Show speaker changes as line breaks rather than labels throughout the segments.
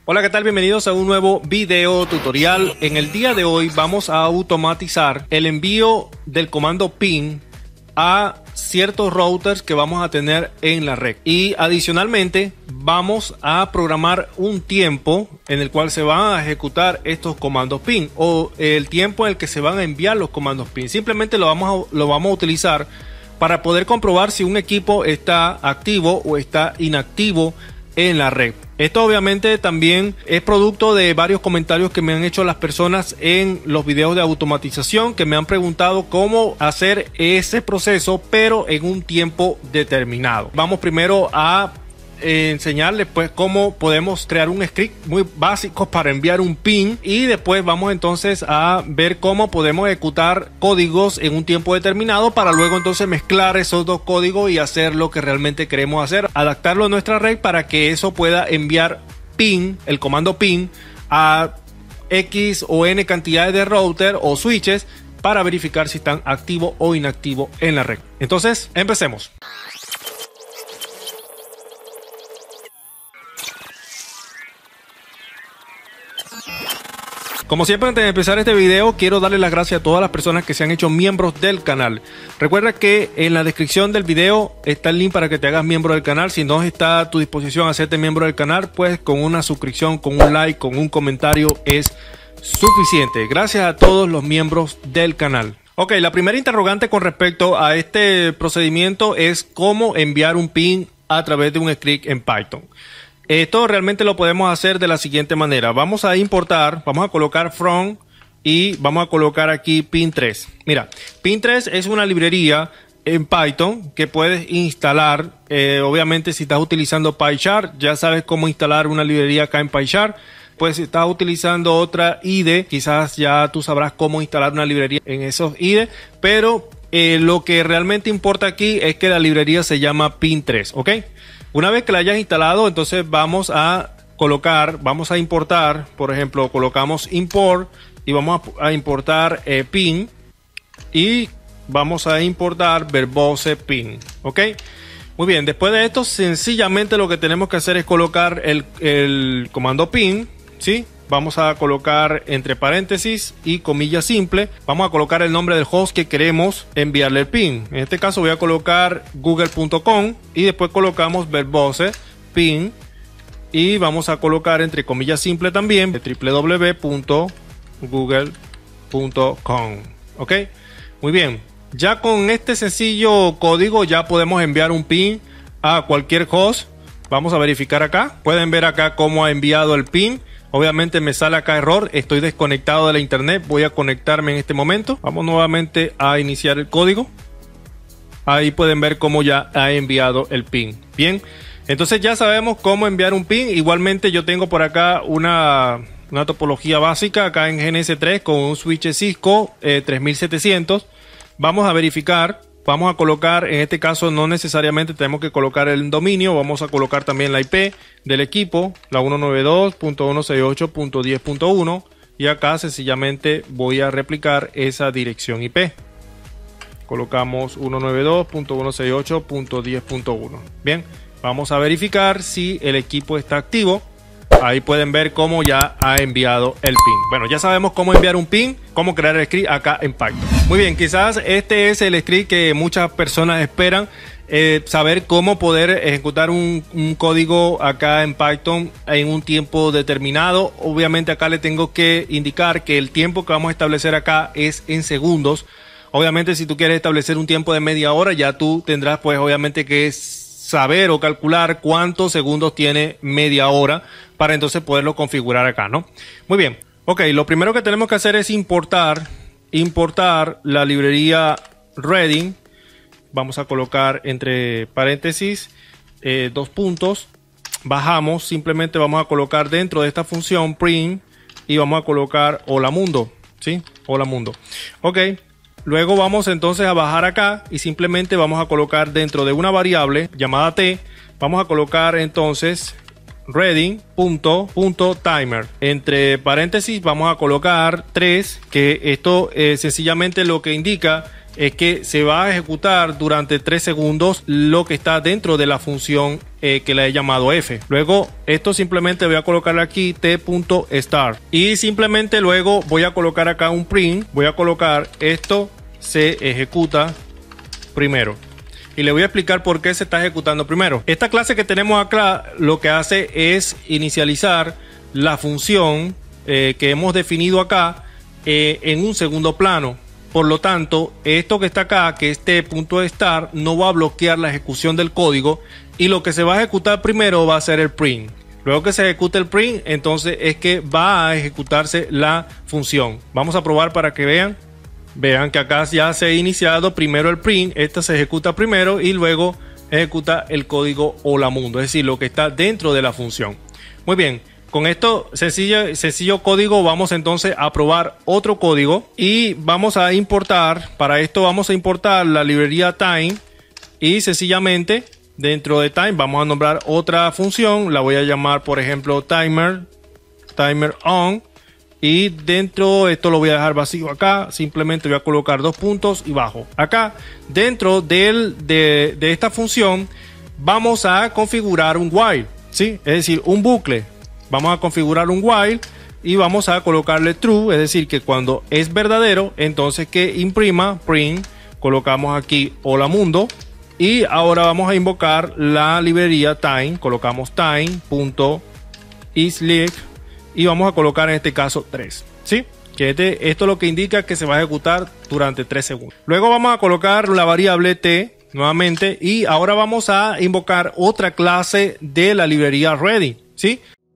Hola, ¿qué tal? Bienvenidos a un nuevo video tutorial. En el día de hoy vamos a automatizar el envío del comando ping a ciertos routers que vamos a tener en la red, y adicionalmente vamos a programar un tiempo en el cual se van a ejecutar estos comandos ping, o el tiempo en el que se van a enviar los comandos ping. Simplemente lo vamos a utilizar para poder comprobar si un equipo está activo o está inactivo en la red. Esto obviamente también es producto de varios comentarios que me han hecho las personas en los videos de automatización, que me han preguntado cómo hacer ese proceso pero en un tiempo determinado. Vamos primero a enseñarles pues cómo podemos crear un script muy básico para enviar un ping, y después vamos entonces a ver cómo podemos ejecutar códigos en un tiempo determinado para luego entonces mezclar esos dos códigos y hacer lo que realmente queremos hacer, adaptarlo a nuestra red para que eso pueda enviar ping, el comando ping, a X o N cantidades de router o switches para verificar si están activos o inactivos en la red. Entonces empecemos. Como siempre, antes de empezar este video, quiero darle las gracias a todas las personas que se han hecho miembros del canal. Recuerda que en la descripción del video está el link para que te hagas miembro del canal. Si no está a tu disposición hacerte miembro del canal, pues con una suscripción, con un like, con un comentario es suficiente. Gracias a todos los miembros del canal. Ok, la primera interrogante con respecto a este procedimiento es cómo enviar un ping a través de un script en Python. Esto realmente lo podemos hacer de la siguiente manera. Vamos a importar, vamos a colocar from y vamos a colocar aquí ping3. Mira, ping3 es una librería en Python que puedes instalar. Obviamente si estás utilizando PyCharm, ya sabes cómo instalar una librería acá en PyCharm. Pues si estás utilizando otra IDE, quizás ya tú sabrás cómo instalar una librería en esos IDE, pero lo que realmente importa aquí es que la librería se llama ping3, ¿ok? Una vez que la hayas instalado, entonces vamos a importar, por ejemplo, colocamos import y vamos a importar ping, y vamos a importar verbose ping, ¿ok? Muy bien, después de esto, sencillamente lo que tenemos que hacer es colocar el comando ping, ¿sí? Vamos a colocar entre paréntesis y comilla simple, vamos a colocar el nombre del host que queremos enviarle el ping. En este caso voy a colocar google.com y después colocamos verbose ping y vamos a colocar entre comillas simple también www.google.com. ok, muy bien, ya con este sencillo código ya podemos enviar un ping a cualquier host. Vamos a verificar acá, pueden ver acá cómo ha enviado el ping. Obviamente me sale acá error, estoy desconectado de la internet, voy a conectarme en este momento. Vamos nuevamente a iniciar el código. Ahí pueden ver cómo ya ha enviado el ping. Bien, entonces ya sabemos cómo enviar un ping. Igualmente yo tengo por acá una topología básica acá en GNS3 con un switch Cisco 3700. Vamos a verificar. Vamos a colocar, en este caso no necesariamente tenemos que colocar el dominio, vamos a colocar también la IP del equipo, la 192.168.10.1, y acá sencillamente voy a replicar esa dirección IP. Colocamos 192.168.10.1. Bien, vamos a verificar si el equipo está activo. Ahí pueden ver cómo ya ha enviado el ping. Bueno, ya sabemos cómo enviar un ping, cómo crear el script acá en Python. Muy bien, quizás este es el script que muchas personas esperan, saber cómo poder ejecutar un código acá en Python en un tiempo determinado. Obviamente acá le tengo que indicar que el tiempo que vamos a establecer acá es en segundos. Obviamente si tú quieres establecer un tiempo de media hora, ya tú tendrás pues obviamente que saber o calcular cuántos segundos tiene media hora para entonces poderlo configurar acá, ¿no? Muy bien, ok, lo primero que tenemos que hacer es importar la librería Reading. Vamos a colocar entre paréntesis dos puntos, bajamos, simplemente vamos a colocar dentro de esta función print y vamos a colocar hola mundo, ¿sí? Hola mundo, ok. Luego vamos entonces a bajar acá y simplemente vamos a colocar dentro de una variable llamada t, vamos a colocar entonces reading.timer. Entre paréntesis vamos a colocar 3, que esto sencillamente lo que indica es que se va a ejecutar durante 3 segundos lo que está dentro de la función que le he llamado f. Luego esto simplemente voy a colocar aquí t.start y simplemente luego voy a colocar acá un print. Voy a colocar esto se ejecuta primero y le voy a explicar por qué se está ejecutando primero. Esta clase que tenemos acá lo que hace es inicializar la función que hemos definido acá en un segundo plano. Por lo tanto, esto que está acá, que es t.start, no va a bloquear la ejecución del código y lo que se va a ejecutar primero va a ser el print. Luego que se ejecute el print, entonces es que va a ejecutarse la función. Vamos a probar para que vean. Vean que acá ya se ha iniciado primero el print, esta se ejecuta primero y luego ejecuta el código hola mundo, es decir, lo que está dentro de la función. Muy bien. Con esto sencillo código vamos entonces a probar otro código y vamos a importar, para esto vamos a importar la librería time y sencillamente dentro de time vamos a nombrar otra función, la voy a llamar por ejemplo timer on y dentro esto lo voy a dejar vacío acá, simplemente voy a colocar 2 puntos y bajo. Acá dentro de esta función vamos a configurar un while, ¿sí? Es decir, un bucle. Vamos a configurar un while y vamos a colocarle true, es decir, que cuando es verdadero, entonces que imprima print. Colocamos aquí hola mundo y ahora vamos a invocar la librería time. Colocamos time.isLeak y vamos a colocar en este caso 3, ¿sí? Que esto lo que indica que se va a ejecutar durante 3 segundos. Luego vamos a colocar la variable t nuevamente y ahora vamos a invocar otra clase de la librería ready, ¿sí?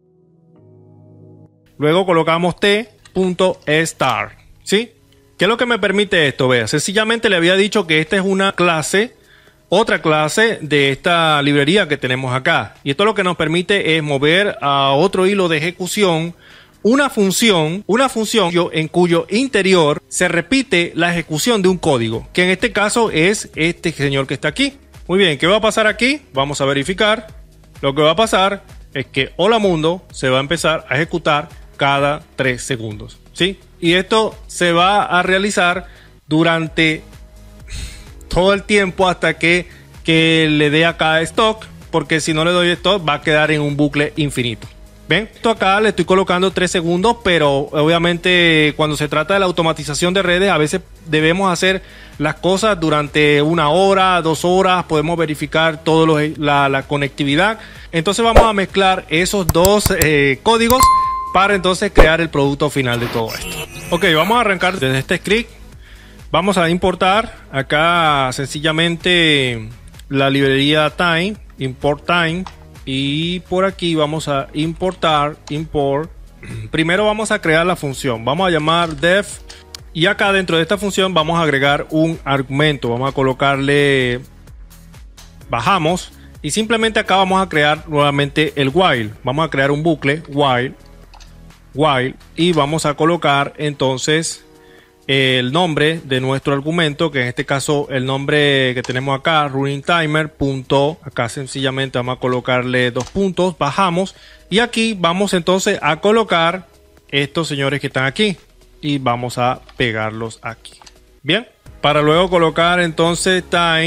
Luego colocamos t.start, ¿sí? ¿Qué es lo que me permite esto? Vea, sencillamente le había dicho que esta es una clase, otra clase de esta librería que tenemos acá. Y esto lo que nos permite es mover a otro hilo de ejecución una función en cuyo interior se repite la ejecución de un código, que en este caso es este señor que está aquí. Muy bien, ¿qué va a pasar aquí? Vamos a verificar. Lo que va a pasar es que hola mundo se va a empezar a ejecutar cada 3 segundos, ¿sí? Y esto se va a realizar durante todo el tiempo hasta que le dé acá stop, porque si no le doy stop va a quedar en un bucle infinito. ¿Ven? Esto acá le estoy colocando 3 segundos, pero obviamente cuando se trata de la automatización de redes a veces debemos hacer las cosas durante 1 hora, 2 horas, podemos verificar todo la conectividad. Entonces vamos a mezclar esos dos códigos para entonces crear el producto final de todo esto. Ok, vamos a arrancar desde este script. Vamos a importar acá sencillamente la librería time, import time, y por aquí vamos a import. Primero vamos a crear la función, vamos a llamar def y acá dentro de esta función vamos a agregar un argumento. Vamos a colocarle, bajamos y simplemente acá vamos a crear nuevamente el while. Vamos a crear un bucle while y vamos a colocar entonces el nombre de nuestro argumento, que en este caso el nombre que tenemos acá, running timer. Acá sencillamente vamos a colocarle 2 puntos, bajamos y aquí vamos entonces a colocar estos señores que están aquí y vamos a pegarlos aquí. Bien, para luego colocar entonces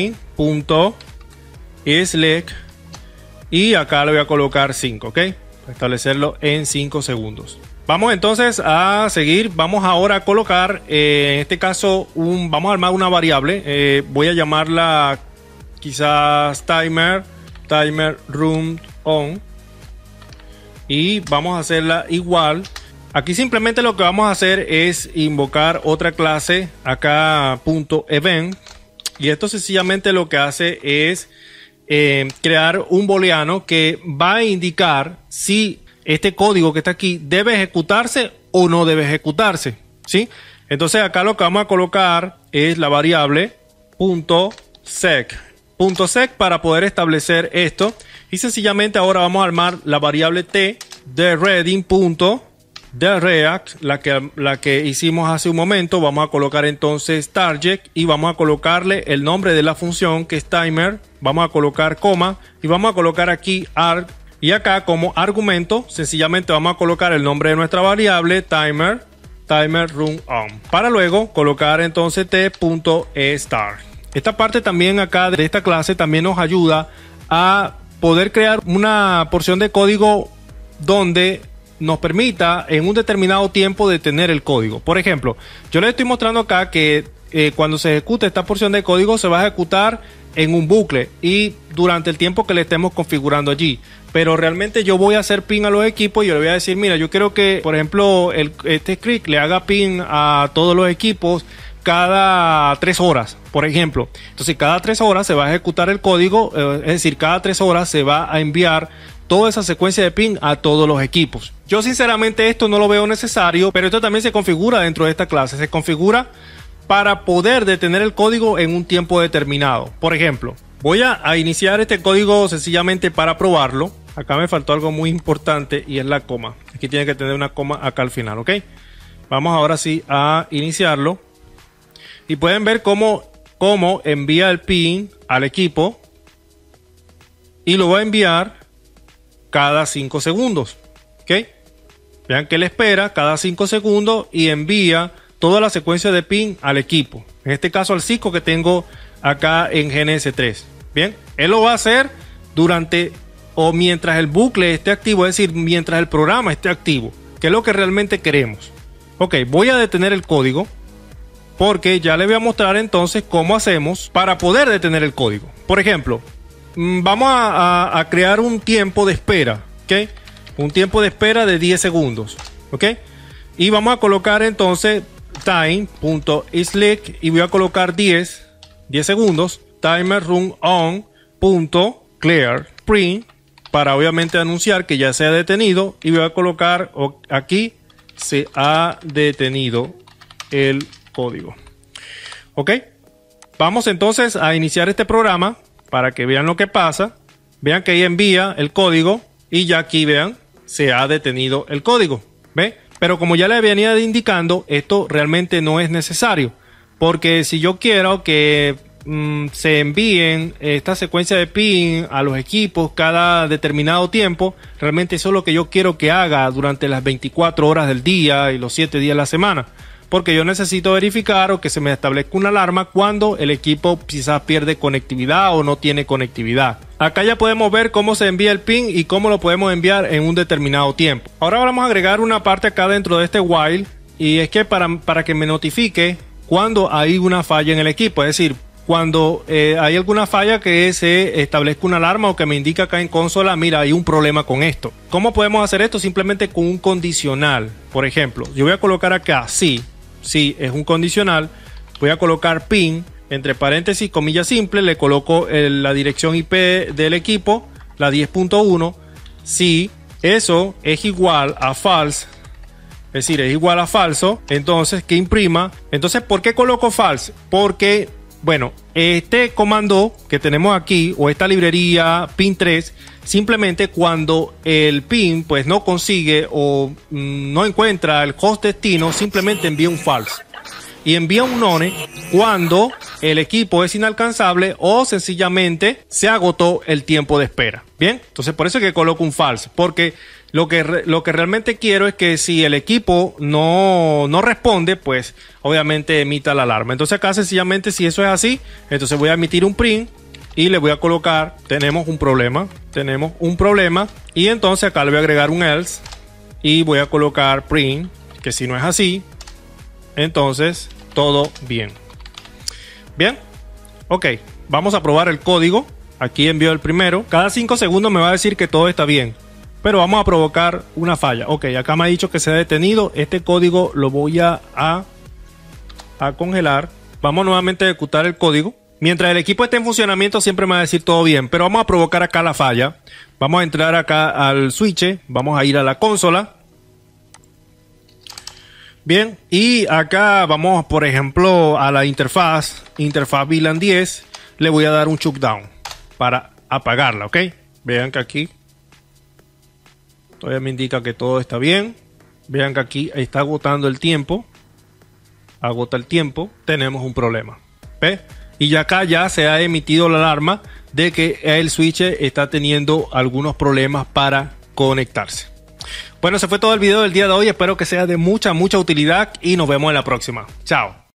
time.isLeak y acá le voy a colocar 5, ok, para establecerlo en 5 segundos. Vamos entonces a seguir. Vamos ahora a colocar, en este caso, vamos a armar una variable. Voy a llamarla quizás timer room on. Y vamos a hacerla igual. Aquí simplemente lo que vamos a hacer es invocar otra clase, acá .event. Y esto sencillamente lo que hace es crear un booleano que va a indicar si este código que está aquí debe ejecutarse o no debe ejecutarse, ¿sí? Entonces acá lo que vamos a colocar es la variable .sec para poder establecer esto. Y sencillamente ahora vamos a armar la variable t de reading.react, la que hicimos hace un momento. Vamos a colocar entonces target y vamos a colocarle el nombre de la función que es timer. Vamos a colocar coma y vamos a colocar aquí arg. Y acá como argumento sencillamente vamos a colocar el nombre de nuestra variable timer timer run on, para luego colocar entonces t.start. Esta parte también acá de esta clase también nos ayuda a poder crear una porción de código donde nos permita en un determinado tiempo detener el código. Por ejemplo, yo les estoy mostrando acá que cuando se ejecute esta porción de código se va a ejecutar en un bucle y durante el tiempo que le estemos configurando allí. Pero realmente yo voy a hacer ping a los equipos y yo le voy a decir, mira, yo quiero que, por ejemplo, este script le haga ping a todos los equipos cada 3 horas, por ejemplo. Entonces cada 3 horas se va a ejecutar el código, es decir, cada 3 horas se va a enviar toda esa secuencia de ping a todos los equipos. Yo sinceramente esto no lo veo necesario, pero esto también se configura dentro de esta clase. Se configura para poder detener el código en un tiempo determinado. Por ejemplo, voy a iniciar este código sencillamente para probarlo. Acá me faltó algo muy importante y es la coma. Aquí tiene que tener una coma acá al final, ¿ok? Vamos ahora sí a iniciarlo. Y pueden ver cómo envía el ping al equipo. Y lo va a enviar cada 5 segundos, ¿ok? Vean que él espera cada 5 segundos y envía toda la secuencia de ping al equipo. En este caso al Cisco que tengo acá en GNS3. Bien, él lo va a hacer durante o mientras el bucle esté activo, es decir, mientras el programa esté activo, que es lo que realmente queremos. Ok, voy a detener el código porque ya le voy a mostrar entonces cómo hacemos para poder detener el código. Por ejemplo, vamos a crear un tiempo de espera, ¿ok? Un tiempo de espera de 10 segundos, ¿ok? Y vamos a colocar entonces time.isLeak y voy a colocar 10 segundos, timer run on.clear print para obviamente anunciar que ya se ha detenido y voy a colocar aquí se ha detenido el código. Ok, vamos entonces a iniciar este programa para que vean lo que pasa. Vean que ahí envía el código y ya aquí vean se ha detenido el código. ¿Ve? Pero como ya le venía indicando, esto realmente no es necesario, porque si yo quiero que se envíen esta secuencia de ping a los equipos cada determinado tiempo, realmente eso es lo que yo quiero que haga durante las 24 horas del día y los 7 días de la semana, porque yo necesito verificar o que se me establezca una alarma cuando el equipo quizás pierde conectividad o no tiene conectividad. Acá ya podemos ver cómo se envía el ping y cómo lo podemos enviar en un determinado tiempo. Ahora vamos a agregar una parte acá dentro de este while, y es que para que me notifique cuando hay una falla en el equipo, es decir, cuando hay alguna falla que se establezca una alarma o que me indica acá en consola, mira, hay un problema con esto. ¿Cómo podemos hacer esto? Simplemente con un condicional. Por ejemplo, yo voy a colocar acá sí es un condicional, voy a colocar ping entre paréntesis, comillas simples, le coloco la dirección IP del equipo, la 10.1, si eso es igual a false, es decir, es igual a falso, entonces que imprima. Entonces, ¿por qué coloco false? Porque, bueno, este comando que tenemos aquí, o esta librería ping3, simplemente cuando el ping pues no consigue o no encuentra el host destino, simplemente envía un false. Y envía un none cuando el equipo es inalcanzable o sencillamente se agotó el tiempo de espera. Bien, entonces por eso es que coloco un false, porque lo que realmente quiero es que si el equipo no responde, pues obviamente emita la alarma. Entonces acá sencillamente, si eso es así, entonces voy a emitir un print y le voy a colocar, tenemos un problema, y entonces acá le voy a agregar un else y voy a colocar print, que si no es así, entonces todo bien. Bien, ok, vamos a probar el código. Aquí envío el primero. Cada 5 segundos me va a decir que todo está bien, pero vamos a provocar una falla. Ok, acá me ha dicho que se ha detenido. Este código lo voy a congelar. Vamos nuevamente a ejecutar el código. Mientras el equipo esté en funcionamiento siempre me va a decir todo bien, pero vamos a provocar acá la falla. Vamos a entrar acá al switch, vamos a ir a la consola. Bien, y acá vamos, por ejemplo, a la interfaz VLAN 10. Le voy a dar un shutdown para apagarla, ¿ok? Vean que aquí todavía me indica que todo está bien. Vean que aquí está agotando el tiempo. Agota el tiempo. Tenemos un problema. ¿Ve? Y ya acá ya se ha emitido la alarma de que el switch está teniendo algunos problemas para conectarse. Bueno, ese fue todo el video del día de hoy. Espero que sea de mucha utilidad y nos vemos en la próxima. Chao.